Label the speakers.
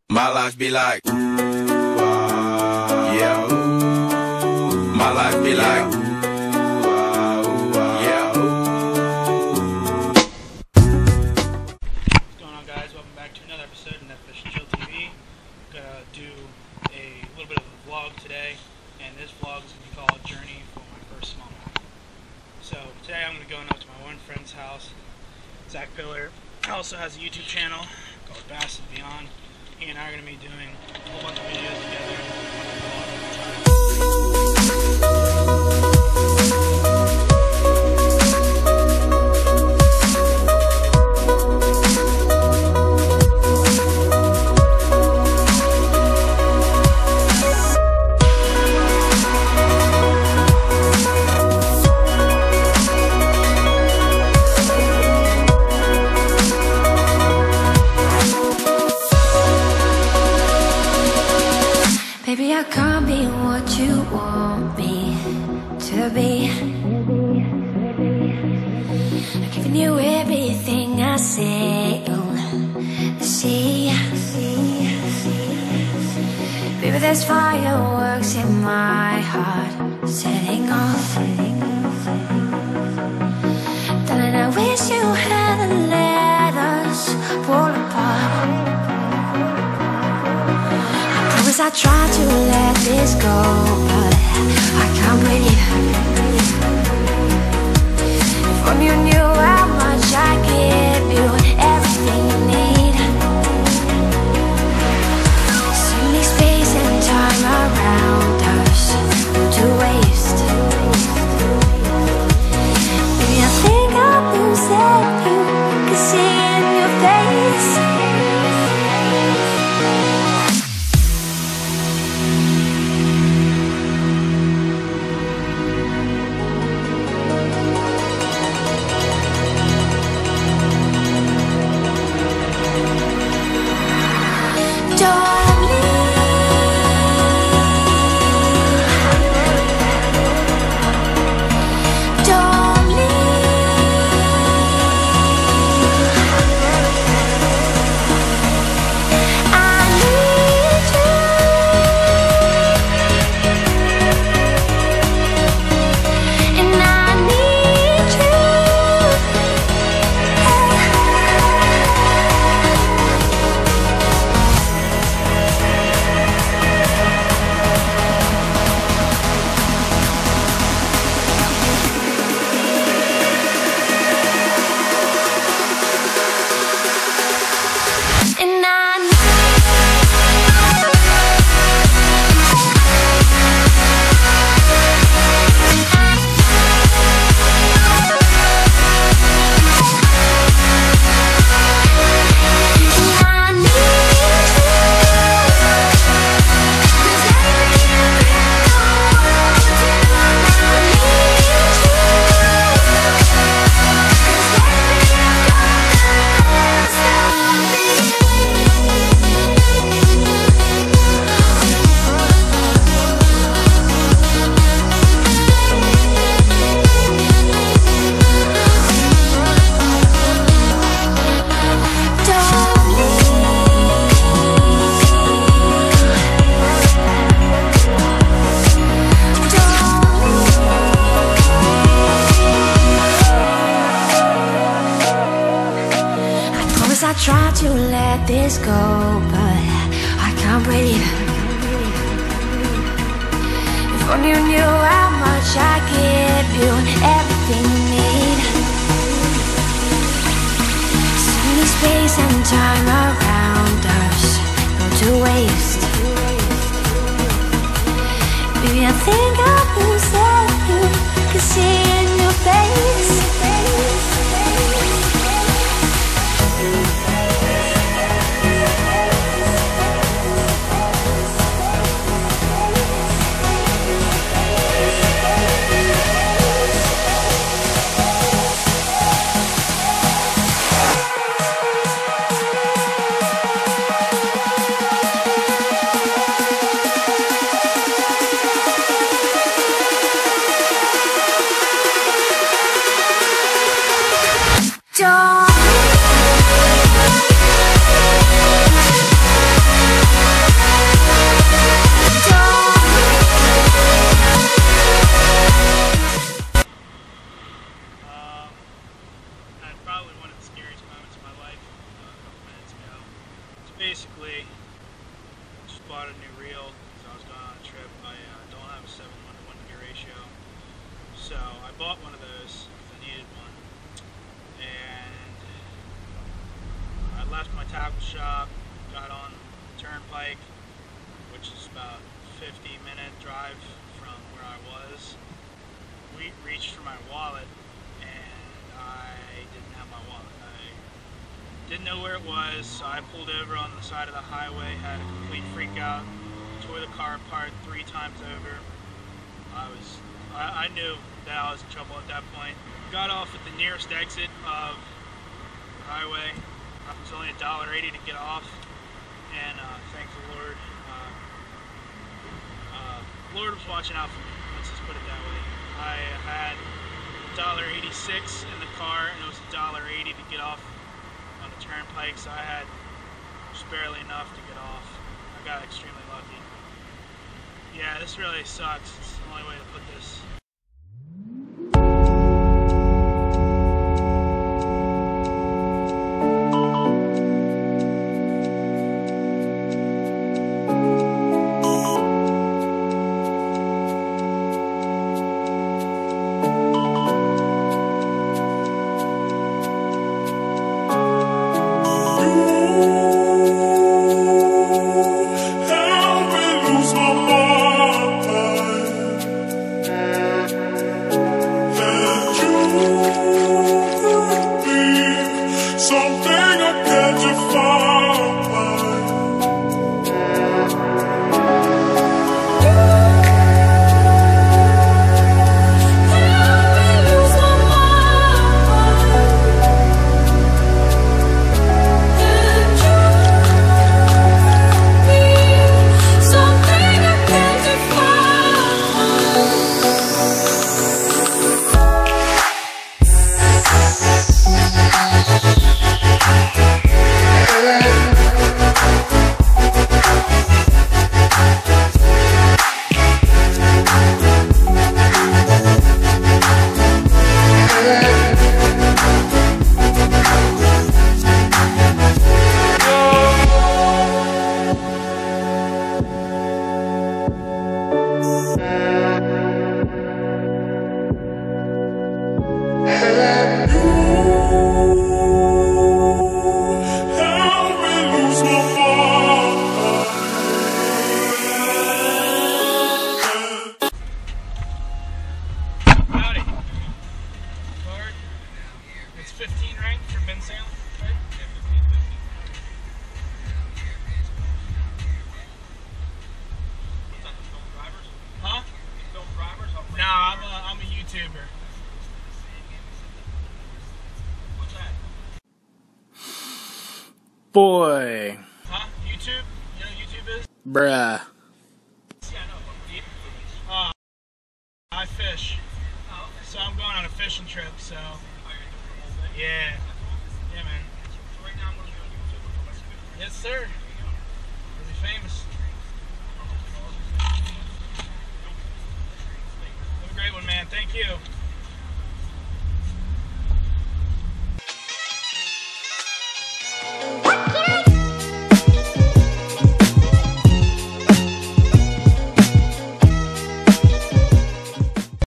Speaker 1: My life be like, ooh, yeah, ooh. My life be like, ooh, yeah, ooh.
Speaker 2: What's going on, guys? Welcome back to another episode of Netfish and Chill TV. Gonna do a little bit of a vlog today, and this vlog is gonna be called Journey for My First Smallmouth. So today I'm gonna be going up to my one friend's house, Zach Pillar. Also has a YouTube channel called Bass and Beyond. He and I are going to be doing a whole bunch of videos together.
Speaker 3: Baby, I can't be what you want me to be. I'm giving you everything I say you'll see. Baby, there's fireworks in my heart setting off. Darling, I wish you hadn't let us fall apart. I tried to let this go, but I can't breathe. If only you knew how much I give you, everything you need. Only space and time around us to waste. Baby, I think I'm losing you, can see in your face. I try to let this go, but I can't breathe. If only you knew how much I give you, everything you need. Only space and time around us go to waste. Baby, I think I'm losing you, can see in your face. Don't
Speaker 2: basically just bought a new reel because I was going on a trip. I don't have a 7:1 to 1 gear ratio, so I bought one of those because I needed one. And I left my tackle shop, got on the turnpike, which is about a 50-minute drive from where I was. We reached for my wallet, and I didn't have my wallet. I didn't know where it was, so I pulled over on the side of the highway, had a complete freak out, tore the car apart 3 times over. I knew that I was in trouble at that point. Got off at the nearest exit of the highway. It was only $1.80 to get off, and thank the Lord. Lord was watching out for me, let's just put it that way. I had $1.86 in the car, and it was $1.80 to get off on the turnpike, so I had just barely enough to get off. I got extremely lucky. Yeah, this really sucks. It's the only way to put this. It's 15 ranked for Ben Sale, right? Yeah, 15. What's that, the film drivers? Huh? The film drivers? Nah, I'm a YouTuber. What's that?
Speaker 4: Boy.
Speaker 2: Huh? YouTube? You know what YouTube is?
Speaker 4: Bruh.
Speaker 2: Yeah, I know. I fish. Oh, okay. So I'm going on a fishing trip, so... Yeah. Yeah, man. So right now I'm going to be on YouTube. Yes, sir.